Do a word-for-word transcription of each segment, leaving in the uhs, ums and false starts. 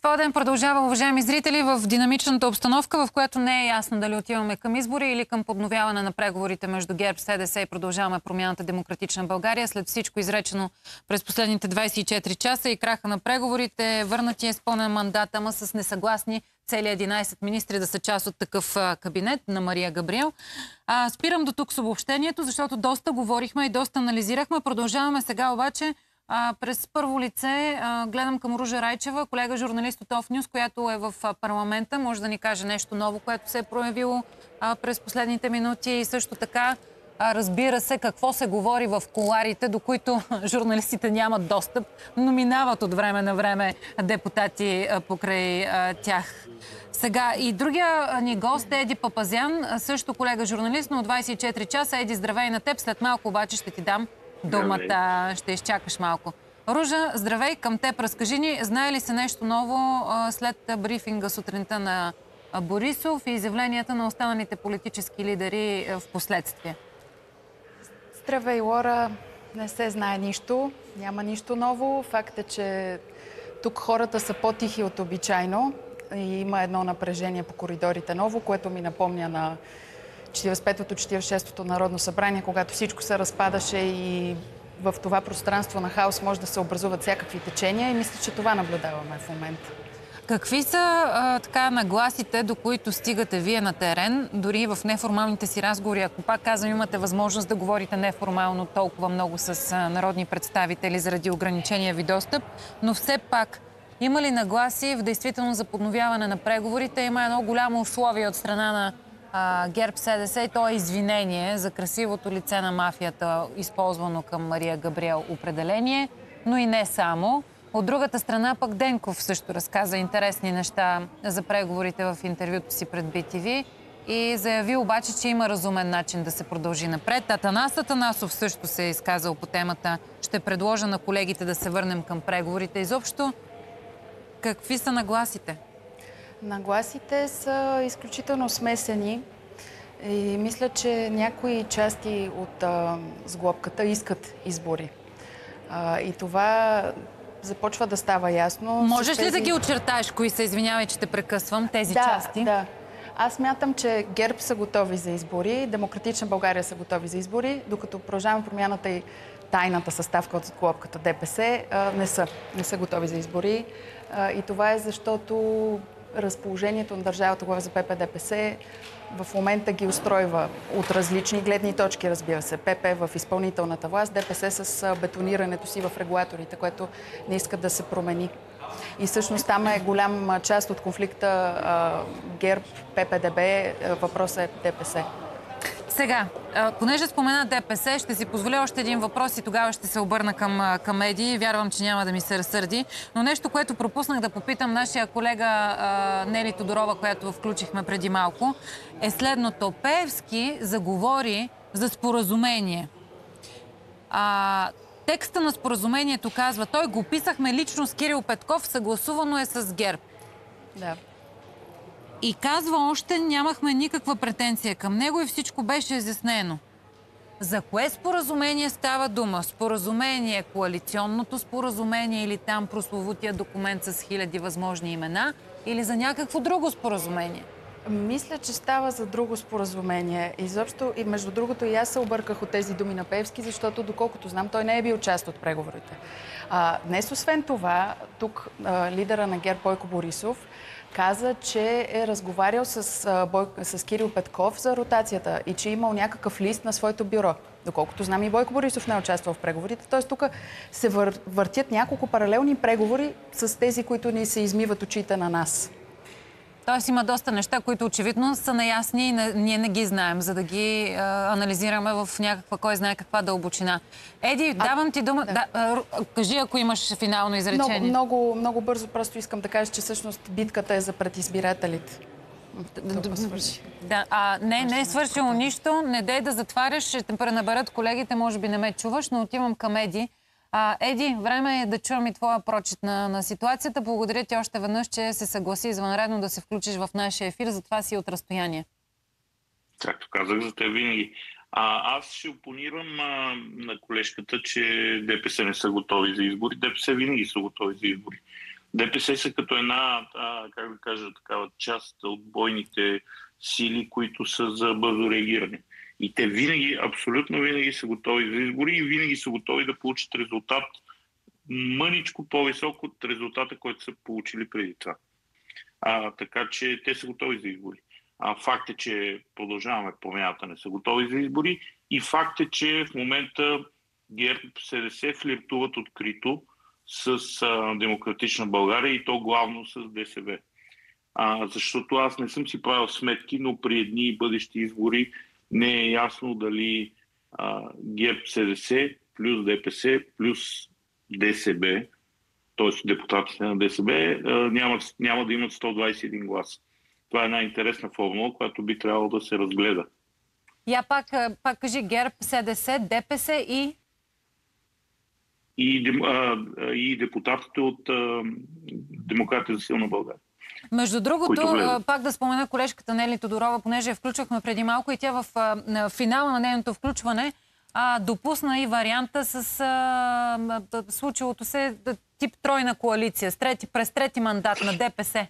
Поден продължава, уважаеми зрители, в динамичната обстановка, в която не е ясно дали отиваме към избори или към подновяване на преговорите между ГЕРБ, СДС и Продължаваме промяната Демократична България. След всичко изречено през последните двадесет и четири часа и краха на преговорите, върнати е изпълнен мандат, ама с несъгласни цели единадесет министри да са част от такъв кабинет на Мария Габриел. А, спирам до тук с обобщението, защото доста говорихме и доста анализирахме. Продължаваме сега обаче А, през първо лице а, гледам към Ружа Райчева, колега журналист от Офнюс, която е в а, парламента. Може да ни каже нещо ново, което се е проявило а, през последните минути и също така а, разбира се какво се говори в кулоарите, до които журналистите нямат достъп, но минават от време на време депутати а, покрай а, тях. Сега и другия ни гост е Еди Папазян, също колега журналист, но от двадесет и четири часа. Еди, здравей на теб. След малко обаче ще ти дам думата, ще изчакаш малко. Ружа, здравей, към теб. Разкажи ни, знае ли се нещо ново а, след брифинга сутринта на а, Борисов и изявленията на останалите политически лидери а, в последствие? Здравей, Лора. Не се знае нищо. Няма нищо ново. Факт е, че тук хората са по-тихи от обичайно и има едно напрежение по коридорите ново, което ми напомня на четиридесет и петото четиридесет и шестото Народно събрание, когато всичко се разпадаше и в това пространство на хаос може да се образуват всякакви течения и мисля, че това наблюдаваме в момента. Какви са а, така нагласите, до които стигате вие на терен, дори в неформалните си разговори? Ако пак казвам, имате възможност да говорите неформално толкова много с а, народни представители заради ограничения ви достъп, но все пак има ли нагласи в действително за подновяване на преговорите? Има едно голямо условие от страна на ГЕРБ, СДС и то е извинение за красивото лице на мафията, използвано към Мария Габриел определение, но и не само. От другата страна пък Денков също разказа интересни неща за преговорите в интервюто си пред би ти ви и заяви обаче, че има разумен начин да се продължи напред. Атанас Атанасов също се е изказал по темата. Ще предложа на колегите да се върнем към преговорите. Изобщо, какви са нагласите? Нагласите са изключително смесени и мисля, че някои части от а, сглобката искат избори. А, и това започва да става ясно. Можеш тези... ли да ги очертаеш, кои са, извинявай, че те прекъсвам, тези да, части? Да, аз мятам, че ГЕРБ са готови за избори, Демократична България са готови за избори, докато Продължаваме промяната и тайната съставка от сглобката ДПС а, не са. Не са готови за избори. А, и това е защото разположението на държавата глава за ПП-ДПС в момента ги устройва от различни гледни точки, разбира се. ПП в изпълнителната власт, ДПС с бетонирането си в регулаторите, което не искат да се промени. И всъщност там е голям част от конфликта ГЕРБ, ПП-ДБ, въпросът е ДПС. Сега, понеже спомена ДПС, ще си позволя още един въпрос и тогава ще се обърна към, към Еди. Вярвам, че няма да ми се разсърди. Но нещо, което пропуснах да попитам нашия колега а, Нели Тодорова, която включихме преди малко, е следното. Пеевски заговори за споразумение. А, текста на споразумението казва, той го писахме лично с Кирил Петков, съгласувано е с ГЕРБ. Да. И казва, още нямахме никаква претенция към него и всичко беше изяснено. За кое споразумение става дума? Споразумение, коалиционното споразумение или там прословутия документ с хиляди възможни имена или за някакво друго споразумение? Мисля, че става за друго споразумение. Изобщо, и между другото, и аз се обърках от тези думи на Пеевски, защото, доколкото знам, той не е бил част от преговорите. А, днес, освен това, тук а, лидера на ГЕРБ Бойко Борисов каза, че е разговарял с, а, Бой... с Кирил Петков за ротацията и че е имал някакъв лист на своето бюро. Доколкото знам, и Бойко Борисов не е участвал в преговорите. Т.е. тук се вър... въртят няколко паралелни преговори с тези, които ни се измиват очите на нас. Тоест има доста неща, които очевидно са наясни и не, ние не ги знаем, за да ги а, анализираме в някаква, кой знае каква дълбочина. Еди, а, давам ти дума. Да. Да, а, кажи, ако имаш финално изречение. Много, много, много бързо просто искам да кажа, че всъщност битката е за пред избирателите. Да, а, не, не е свършило нищо. Не дей да затваряш, ще те пренаберат колегите, може би не ме чуваш, но отивам към Еди. А, Еди, време е да чуем и твоя прочит на, на ситуацията. Благодаря ти още веднъж, че се съгласи извънредно да се включиш в нашия ефир, затова си от разстояние. Както казах, за те винаги. А, аз ще опонирам а, на колежката, че ДПС не са готови за избори. ДПС винаги са готови за избори. ДПС са като една, а, как да кажа, такава част от бойните сили, които са за бързо реагиране. И те винаги, абсолютно винаги са готови за избори и винаги са готови да получат резултат мъничко по-висок от резултата, който са получили преди това. А, така че те са готови за избори. А, факт е, че продължаваме промяната, не са готови за избори и факт е, че в момента ГЕРБ СДС флиртуват открито с а, Демократична България и то главно с ДСБ. А, защото аз не съм си правил сметки, но при едни бъдещи избори не е ясно дали а, ГЕРБ СДС плюс ДПС плюс ДСБ, т.е. депутатите на ДСБ, няма, няма да имат сто двадесет и един гласа. Това е една интересна формула, която би трябвало да се разгледа. Я пак, пак кажи ГЕРБ, СДС, ДПС и... И, а, и депутатите от а, Демократите за силна България. Между другото, пак да спомена колежката Нели Тодорова, понеже я включвахме преди малко и тя в а, финала на нейното включване а, допусна и варианта с а, случилото се тип тройна коалиция с трети, през трети мандат на ДПС.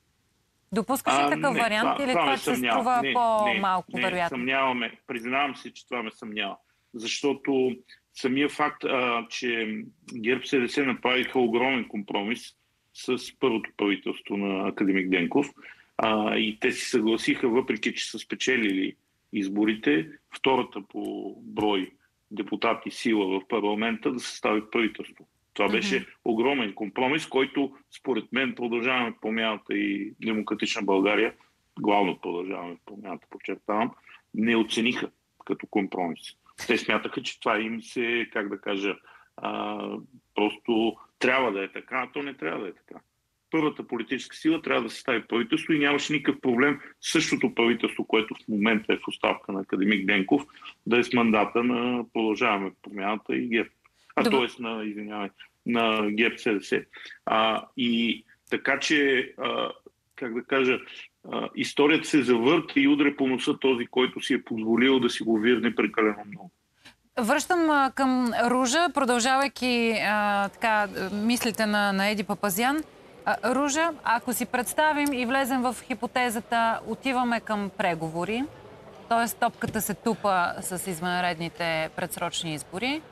Допускаш ли такъв не, вариант това, или това това се струва по-малко не, вероятно? Съмняваме. Признавам се, че това ме съмнява. Защото самия факт, а, че ГЕРБ СДС направиха огромен компромис с първото правителство на академик Денков а, и те си съгласиха, въпреки че са спечелили изборите, втората по брой депутати сила в парламента да състави правителство. Това беше mm-hmm. огромен компромис, който според мен Продължаваме промяната и Демократична България, главно Продължаваме промяната, подчертавам, не оцениха като компромис. Те смятаха, че това им се, как да кажа, а, просто трябва да е така, а то не трябва да е така. Първата политическа сила трябва да състави правителство и нямаше никакъв проблем същото правителство, което в момента е в оставка на академик Денков, да е с мандата на Продължаваме промяната и ГЕРБ. А т.е. на, извинявай, на ГЕРБ СДС. А, и така че, а, как да кажа, а, историята се завърта и удря по носа този, който си е позволил да си го вирне прекалено много. Връщам а, към Ружа, продължавайки а, така, мислите на, на Еди Папазян. А, Ружа, ако си представим и влезем в хипотезата, отиваме към преговори, т.е. топката се тупа с извънредните предсрочни избори,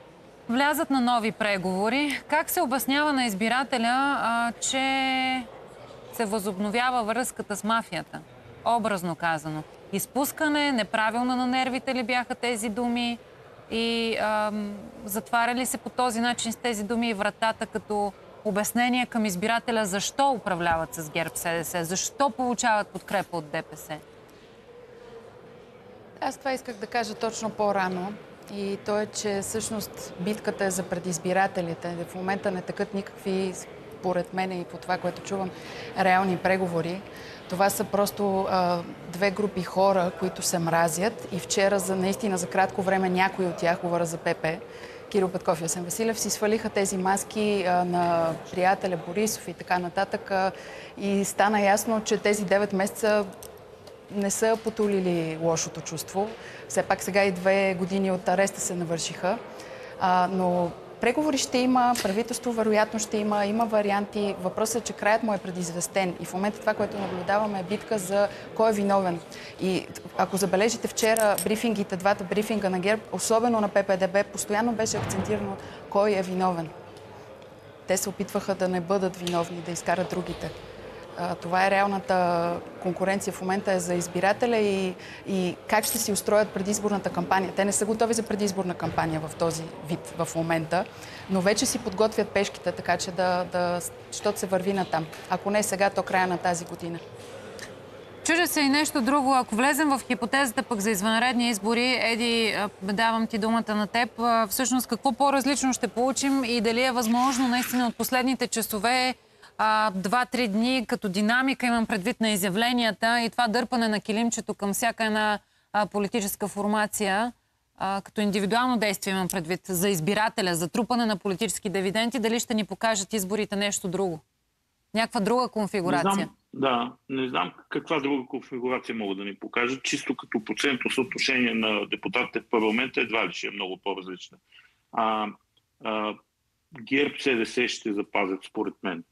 влязат на нови преговори. Как се обяснява на избирателя, а, че се възобновява връзката с мафията? Образно казано. Изпускане, неправилно на нервите ли бяха тези думи? И а, затваря ли се по този начин с тези думи и вратата като обяснение към избирателя защо управляват с ГЕРБ СДС? Защо получават подкрепа от ДПС? Аз това исках да кажа точно по-рано. И то е, че всъщност битката е за предизбирателите. В момента не тъкат никакви, според мен и по това, което чувам, реални преговори. Това са просто а, две групи хора, които се мразят. И вчера, за, наистина, за кратко време, някои от тях, говоря за ПП, Кирил Петков и Асен Василев, си свалиха тези маски а, на приятеля Борисов и така нататък. А, и стана ясно, че тези девет месеца не са потулили лошото чувство. Все пак сега и две години от ареста се навършиха. А, но преговори ще има, правителство вероятно ще има, има варианти. Въпросът е, че краят му е предизвестен. И в момента това, което наблюдаваме, е битка за кой е виновен. И ако забележите вчера брифингите, двата брифинга на ГЕРБ, особено на ППДБ, постоянно беше акцентирано кой е виновен. Те се опитваха да не бъдат виновни, да изкарат другите. Това е реалната конкуренция в момента е за избирателя и, и как ще си устроят предизборната кампания. Те не са готови за предизборна кампания в този вид в момента, но вече си подготвят пешките, така че да, да защото се върви натам. Ако не сега, то края на тази година. Чудя се и нещо друго. Ако влезем в хипотезата пък за извънредни избори, Еди, давам ти думата на теб. Всъщност какво по-различно ще получим и дали е възможно наистина от последните часове два-три дни като динамика, имам предвид на изявленията и това дърпане на килимчето към всяка една а, политическа формация, а, като индивидуално действие имам предвид за избирателя, за трупане на политически дивиденти, дали ще ни покажат изборите нещо друго? Някаква друга конфигурация? Не знам, да, не знам каква друга конфигурация могат да ни покажат. Чисто като процентно съотношение на депутатите в парламента едва ли ще е много по-различна. А, а, ГЕРБ СДС ще запазят, според мен,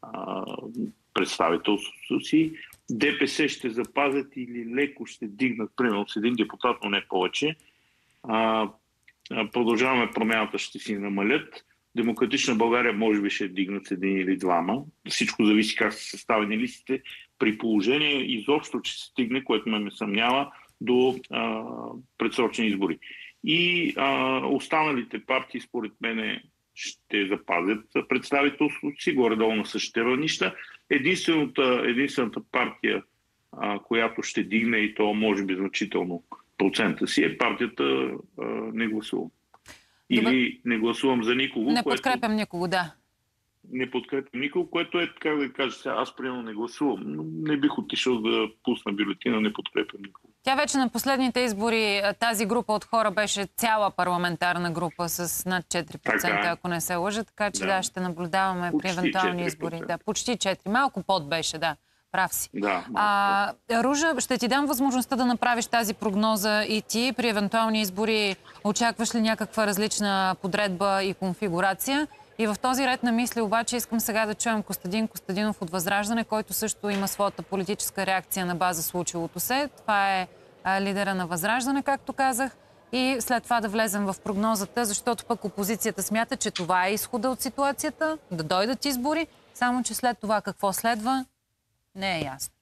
а, представителството си. ДПС ще запазят или леко ще дигнат, примерно с един депутат, но не повече. А, продължаваме промяната, ще си намалят. Демократична България може би ще дигнат с един или двама. Всичко зависи как са съставени листите. При положение изобщо, че се стигне, което ме ме съмнява, до а, предсрочни избори. И а, останалите партии, според мен, ще запазят представителството си, горе-долу на същите равнища. Единствената, единствената партия, а, която ще дигне и то може би значително процента си, е партията а, Не гласувам. Или Не гласувам за никого. Не което... подкрепям никого, да. Не подкрепям никого, което е, как да кажа сега, аз примерно не гласувам, но не бих отишъл да пусна бюлетина, не подкрепям никого. Тя вече на последните избори, тази група от хора беше цяла парламентарна група с над четири процента, така, ако не се лъжа, така че да, да ще наблюдаваме почти при евентуални избори. Да, почти четири. Малко под беше, да. Прав си. Да, а, Ружа, ще ти дам възможността да направиш тази прогноза и ти. При евентуални избори очакваш ли някаква различна подредба и конфигурация? И в този ред на мисли обаче искам сега да чуем Костадин Костадинов от Възраждане, който също има своята политическа реакция на база случилото се. Това е а, лидера на Възраждане, както казах. И след това да влезем в прогнозата, защото пък опозицията смята, че това е изхода от ситуацията, да дойдат избори, само че след това какво следва, не е ясно.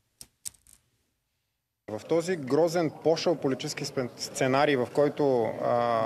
В този грозен пошъл политически сценарий, в който а,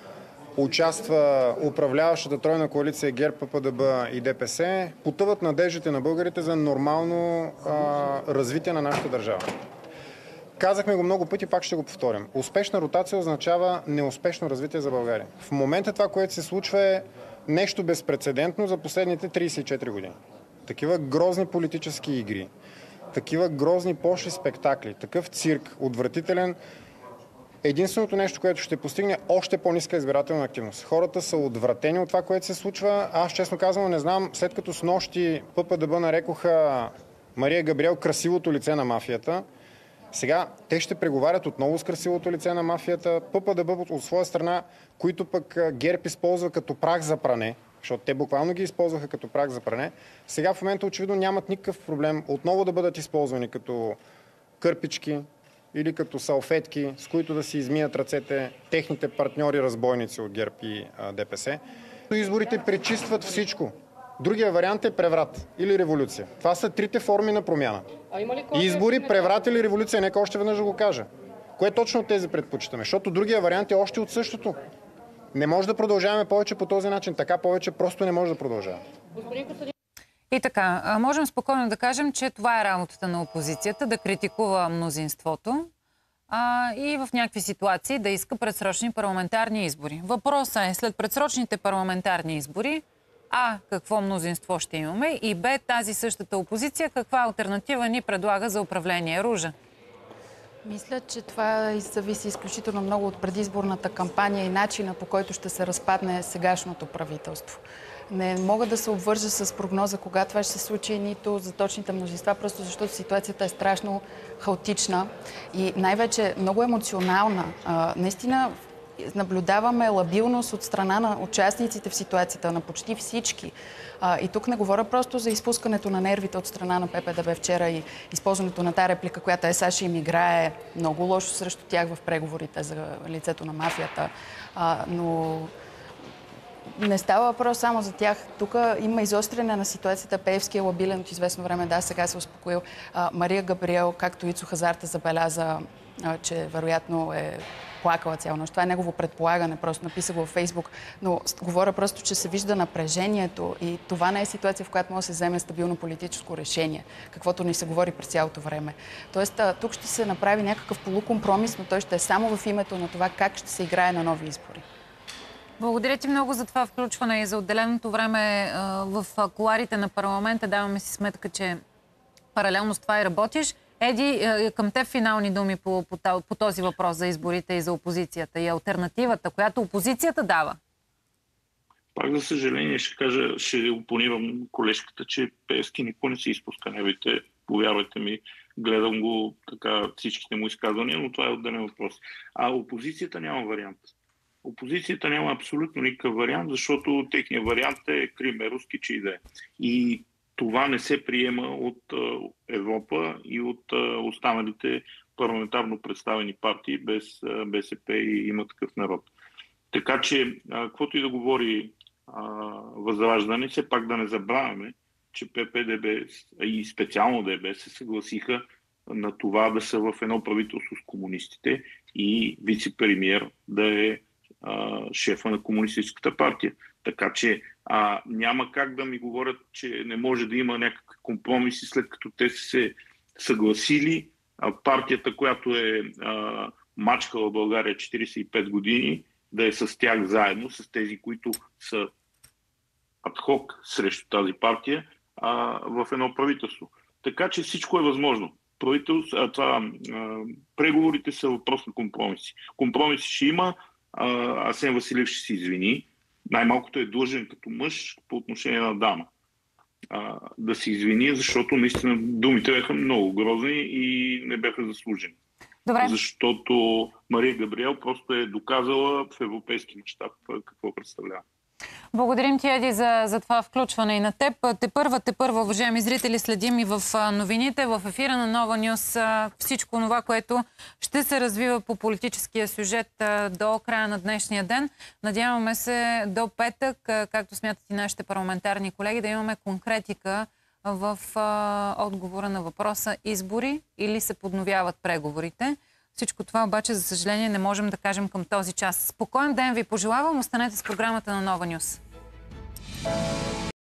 участва управляващата тройна коалиция ГЕРБ, ППДБ и ДПС, потъват надеждите на българите за нормално а, развитие на нашата държава. Казахме го много пъти, пак ще го повторим. Успешна ротация означава неуспешно развитие за България. В момента това, което се случва, е нещо безпрецедентно за последните трийсет и четири години. Такива грозни политически игри, такива грозни пошли спектакли, такъв цирк, отвратителен. Единственото нещо, което ще постигне още по-ниска избирателна активност. Хората са отвратени от това, което се случва. Аз честно казвам не знам, след като с нощи ППДБ нарекоха Мария Габриел красивото лице на мафията, сега те ще преговарят отново с красивото лице на мафията. ППДБ от своя страна, които пък ГЕРБ използва като прах за пране, защото те буквално ги използваха като прах за пране, сега в момента очевидно нямат никакъв проблем отново да бъдат използвани като кърпички или като салфетки, с които да си измият ръцете техните партньори разбойници от ГЕРБ и а, ДПС. Изборите пречистват всичко. Другия вариант е преврат или революция. Това са трите форми на промяна. Избори, преврат или революция, нека още веднъж да го кажа. Кое точно от тези предпочитаме? Защото другия вариант е още от същото. Не може да продължаваме повече по този начин. Така повече просто не може да продължава. И така, можем спокойно да кажем, че това е работата на опозицията, да критикува мнозинството а, и в някакви ситуации да иска предсрочни парламентарни избори. Въпросът е след предсрочните парламентарни избори, А, какво мнозинство ще имаме и Б, тази същата опозиция, каква алтернатива ни предлага за управление. Ружа? Мисля, че това зависи изключително много от предизборната кампания и начина, по който ще се разпадне сегашното правителство. Не мога да се обвържа с прогноза кога това ще се случи, нито за точните мнозинства, просто защото ситуацията е страшно хаотична и най-вече много емоционална. А, наистина наблюдаваме лабилност от страна на участниците в ситуацията, на почти всички. А, и тук не говоря просто за изпускането на нервите от страна на ППДБ вчера и използването на тази реплика, която ЕСА ще им играе много лошо срещу тях в преговорите за лицето на мафията. А, но не става въпрос само за тях. Тук има изостряне на ситуацията. Пеевски е лабилен от известно време. Да, сега се успокоил. А, Мария Габриел, както Ицо Хазарта забеляза, а, че вероятно е плакала цяла нощ. Това е негово предполагане, просто написа го във Фейсбук, но говоря просто, че се вижда напрежението и това не е ситуация, в която може да се вземе стабилно политическо решение, каквото ни се говори през цялото време. Тоест, тук ще се направи някакъв полукомпромис, но той ще е само в името на това как ще се играе на нови избори. Благодаря ти много за това включване и за отделеното време в кулоарите на парламента. Даваме си сметка, че паралелно с това и работиш. Еди, към теб финални думи по, по, по този въпрос за изборите и за опозицията и алтернативата, която опозицията дава. Пак за съжаление ще кажа, ще опонирам колежката, че Пеевски никой не се изпуска нервите. Повярвайте ми, гледам го така всичките му изказвания, но това е отделен въпрос. А опозицията няма вариант. Опозицията няма абсолютно никакъв вариант, защото техният вариант е Крим е руски, че иде. И това не се приема от Европа и от останалите парламентарно представени партии без БСП и Има такъв народ. Така че, каквото и да говори Възраждане, все пак да не забравяме, че ПП-ДБ и специално ДБ се съгласиха на това да са в едно правителство с комунистите и вице-премиер да е а, шефа на Комунистическата партия. Така че а, няма как да ми говорят, че не може да има някакви компромиси, след като те са се съгласили. А, партията, която е а, мачкала България четирийсет и пет години, да е с тях заедно, с тези, които са адхок срещу тази партия, а, в едно правителство. Така че всичко е възможно. Правителство, а, това, а, преговорите са въпрос на компромиси. Компромиси ще има, а, Асен Василев ще се извини. Най-малкото е длъжен като мъж по отношение на дама. А, да се извини, защото наистина думите бяха много грозни и не бяха заслужени. Добре. Защото Мария Габриел просто е доказала в европейски мащаб какво представлява. Благодарим ти, Еди, за, за това включване и на теб. Те първа, те първа, уважаеми зрители, следим и в новините, в ефира на Нова Нюс. Всичко това, което ще се развива по политическия сюжет до края на днешния ден. Надяваме се до петък, както смятат и нашите парламентарни колеги, да имаме конкретика в отговора на въпроса избори или се подновяват преговорите. Всичко това обаче, за съжаление, не можем да кажем към този час. Спокоен ден ви пожелавам. Останете с програмата на Нова Нюс.